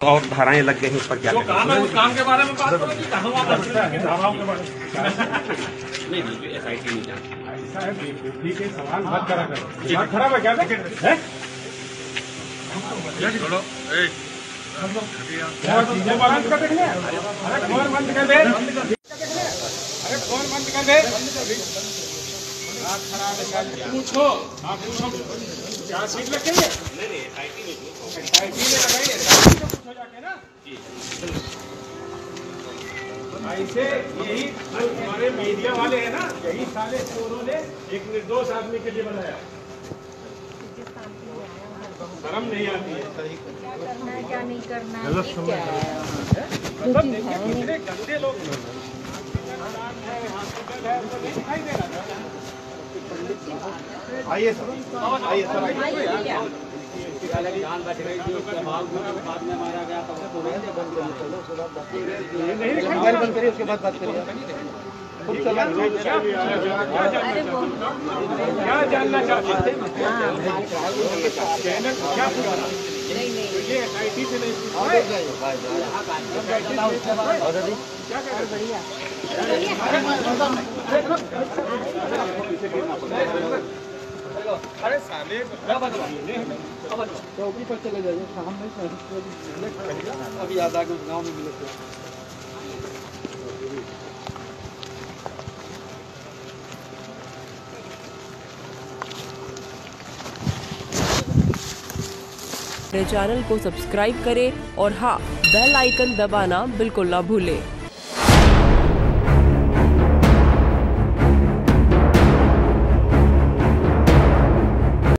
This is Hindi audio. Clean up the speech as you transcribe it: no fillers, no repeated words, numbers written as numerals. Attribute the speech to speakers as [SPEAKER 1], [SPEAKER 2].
[SPEAKER 1] और धाराएं लग गई हैं, उस पर क्या
[SPEAKER 2] काम है, उस काम के बारे में बात करो कि कहाँ धाराओं के बारे में नहीं SIT नहीं जानती। ऐसा है बेवकूफी के सवाल मत करा करो। दिमाग खराब है क्या? छोड़ो बंद कर दे। अरे फोन बंद कर दे। अरे फोन बंद कर दे। पूछो, आप पूछो क्या सीट लगेंगे? नहीं SIT में लगाइए, पूछो जाके ना। ऐसे यही हमारे मीडिया वाले हैं ना, यही साले चोरों ने एक निर्दोष आदमी के लिए बनाया। शर्म नहीं आती है।
[SPEAKER 3] क्या करना है क्या नहीं करना है,
[SPEAKER 2] गलत
[SPEAKER 3] क्या है?
[SPEAKER 2] मतलब देखिए कितने गंदे लोग हैं। दिखाई दे रहा था। आइए सर, आइए सर, आइए। जान बच गई थी, उसके बाद में मारा गया था। मोबाइल बंद करिए, उसके बाद बात करिए। क्या जानना चाहते हैं? क्या पूछा? नहीं ये SIT से नहीं क्या बढ़िया। अरे साले चौकी पर चले जाइए, हम नहीं अभी याद आ गया गाँव में मिले थे।
[SPEAKER 4] चैनल को सब्सक्राइब करें और हाँ, बेल आइकन दबाना बिल्कुल ना भूलें।